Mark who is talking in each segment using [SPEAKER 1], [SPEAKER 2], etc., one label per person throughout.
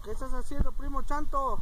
[SPEAKER 1] ¿Qué estás haciendo, primo Chanto?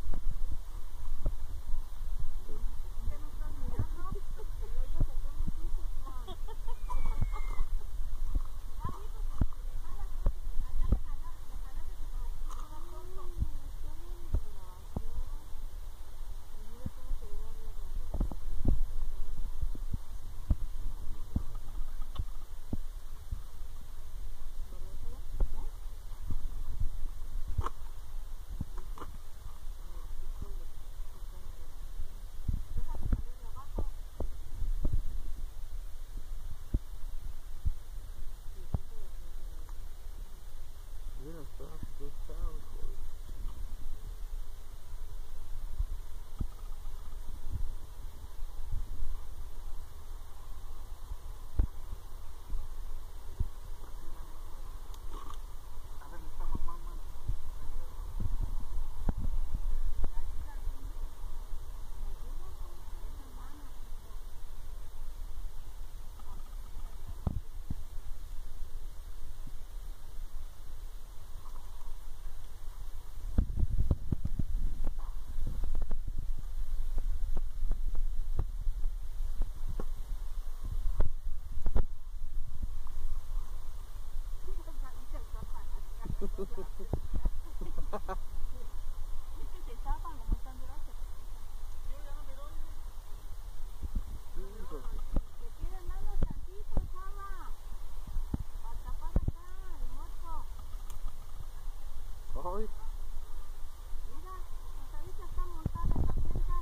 [SPEAKER 1] Ay.
[SPEAKER 2] Mira, pues ahorita está montada la cuenta.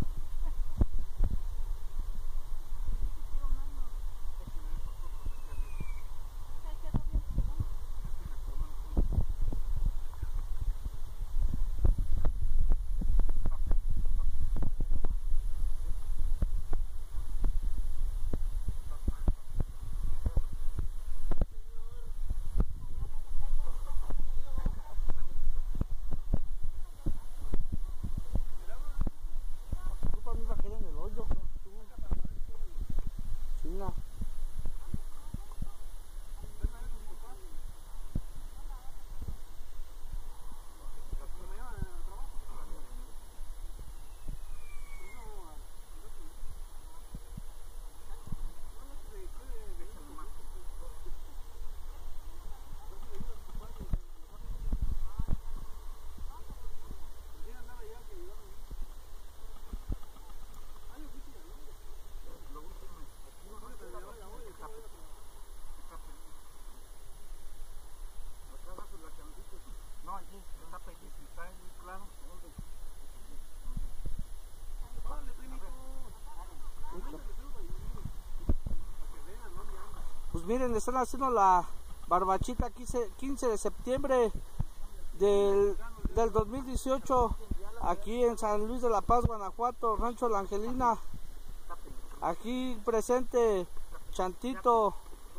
[SPEAKER 1] Pues miren, están haciendo la barbachita 15 de septiembre del 2018 aquí en San Luis de la Paz, Guanajuato, Rancho La Angelina. Aquí presente Chantito,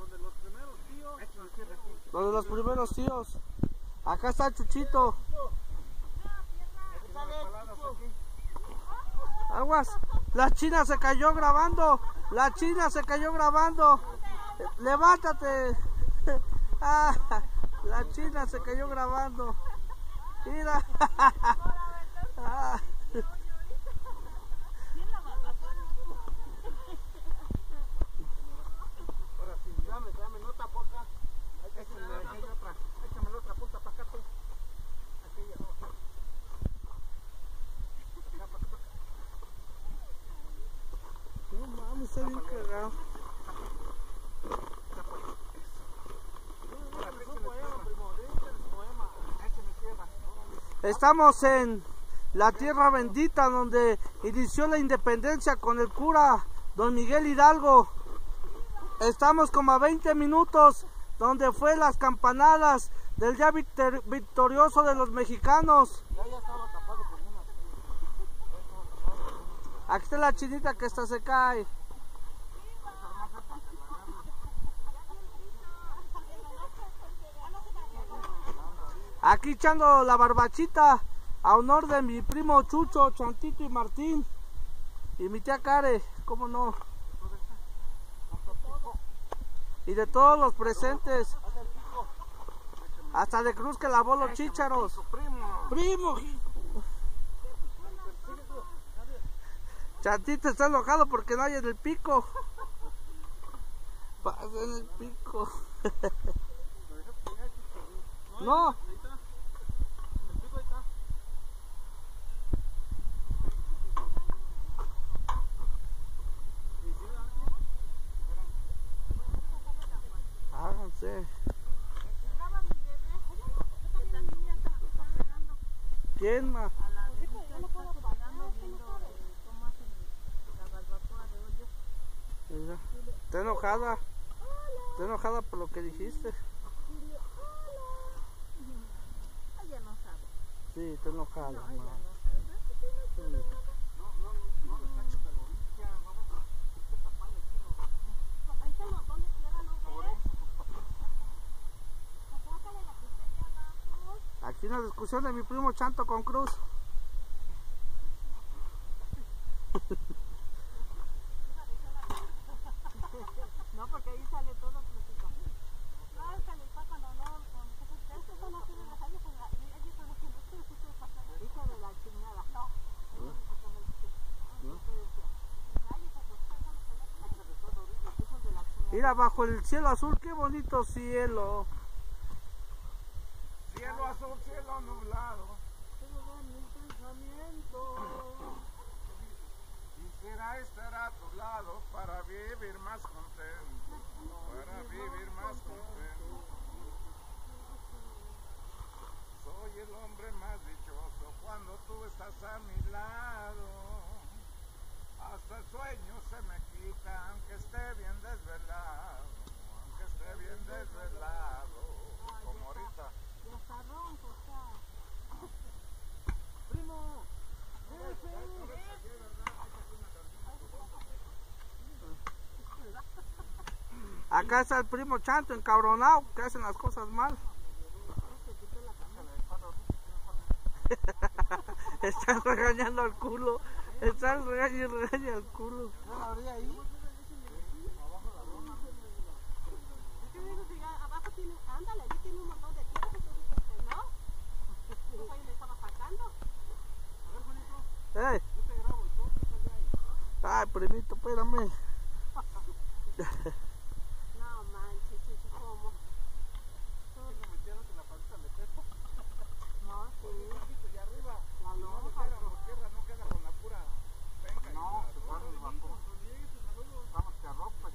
[SPEAKER 1] los de los primeros tíos. Acá está Chuchito. Aguas, la China se cayó grabando. La China se cayó grabando. Levántate. Ah, la China se cayó grabando. Mira. Ah.
[SPEAKER 3] Ahora sí, dame nota poca. Échame otra punta para acá, pues. Aquella, no, acá.
[SPEAKER 1] No mames, está bien cagado. Estamos en la tierra bendita donde inició la independencia con el cura Don Miguel Hidalgo. Estamos como a 20 minutos donde fue las campanadas del día victorioso de los mexicanos.
[SPEAKER 3] Ya estaba tapado con una.
[SPEAKER 1] Aquí está la chinita que hasta se cae. Aquí echando la barbachita a honor de mi primo Chucho, Chantito y Martín. Y mi tía Care, cómo no. Y de todos los presentes. Hasta de Cruz que lavó los chícharos.
[SPEAKER 3] Su primo.
[SPEAKER 1] Primo. Chantito está enojado porque no hay en el pico. Pasa en el pico. No.
[SPEAKER 3] Ahí está. El pico ahí está.
[SPEAKER 1] Háganse.
[SPEAKER 2] Estaba mi bebé, que también ya está esperando.
[SPEAKER 1] ¿Quién más?
[SPEAKER 2] A la bebita está esperando viendo cómo hacen la barbacoa de hoyo.
[SPEAKER 1] Mira, está enojada. Está enojada por lo que dijiste.
[SPEAKER 2] Ella no sabe.
[SPEAKER 1] Sí, está enojada.
[SPEAKER 2] No,
[SPEAKER 1] Ma.
[SPEAKER 2] ella no sabe.
[SPEAKER 1] Sí.
[SPEAKER 3] No le saques de la orilla, no vas a taparle aquí, no.
[SPEAKER 2] Ahí está el botón de tierra, ¿no
[SPEAKER 3] Por
[SPEAKER 2] ves?
[SPEAKER 3] eso,
[SPEAKER 2] Sácale la pizzería abajo.
[SPEAKER 1] Aquí una discusión de mi primo Chanto con Cruz.
[SPEAKER 2] No, porque ahí sale todo plástico. No, es que mi papá cuando no, estos son los que me salen con la, ellos son los que no se les pasar. Hijo de la chingada. No.
[SPEAKER 1] Mira, bajo el cielo azul, qué bonito cielo.
[SPEAKER 3] cielo azul, cielo nublado. Todo en mi pensamiento. Quisiera estar a tu lado para vivir más contento. Para vivir más contento. Soy el hombre más dichoso cuando tú estás a mi lado. Hasta el sueño se me quita, aunque esté bien desvelado. Aunque esté bien desvelado. Como ahorita.
[SPEAKER 2] Ya está ronco, está.
[SPEAKER 3] Primo.
[SPEAKER 1] Acá está el primo Chanto encabronado, que hacen las cosas mal. Están regañando al culo. Están regañando al culo.
[SPEAKER 2] Abajo tiene, ándale, allí tiene un montón de tierra que tú dices que no. Pues ahí le estaba sacando.
[SPEAKER 1] Ay, primito, espérame.
[SPEAKER 2] No manches, chichi, ¿cómo? No, sí. La lonja.
[SPEAKER 3] No, se para el vapor. Vamos, que arropa.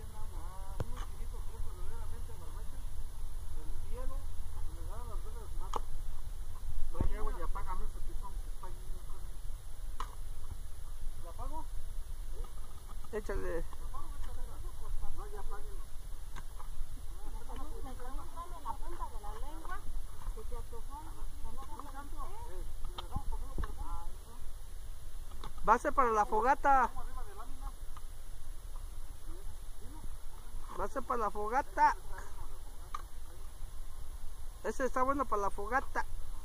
[SPEAKER 3] Del cielo, le dan las velas más. Trae agua y apágame ese pizón que está allí. ¿Lo apago?
[SPEAKER 1] Échale.
[SPEAKER 3] No, ya apáguenlo.
[SPEAKER 2] Dame la punta de la lengua que te atofan.
[SPEAKER 1] Va a ser para la fogata. Va a ser para la fogata. Ese está bueno para la fogata.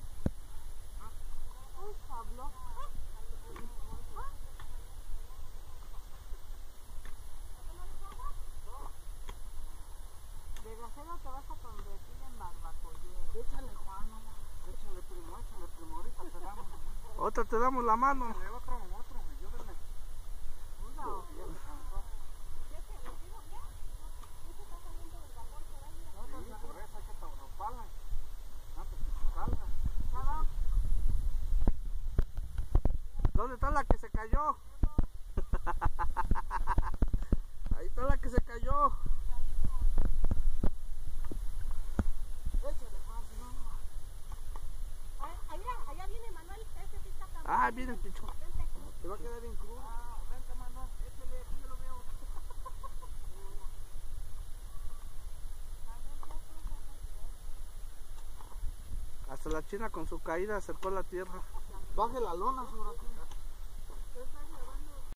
[SPEAKER 2] Uy, Pablo. Desgraciado te vas a convertir en barbacollero.
[SPEAKER 3] Échale, Juan, no. Échale, primo, ahorita te damos.
[SPEAKER 1] Otra te damos la mano.
[SPEAKER 3] Échale otro, ayúdenme.
[SPEAKER 2] No.
[SPEAKER 3] Ya se cansó. Sí, por eso hay que taparla. Antes que se salga.
[SPEAKER 2] Nada.
[SPEAKER 1] ¿Dónde está la que se cayó? Ahí está la que se cayó.
[SPEAKER 3] Échale, Juan, si no.
[SPEAKER 2] Allá viene Manuel, ese sí está tan.
[SPEAKER 1] Ah, viene el pichón.
[SPEAKER 2] Vente.
[SPEAKER 3] Te va a quedar bien crudo. Vente, mano. Échale, aquí yo lo veo.
[SPEAKER 1] Hasta la china con su caída acercó la tierra.
[SPEAKER 3] Baje la lona, señora.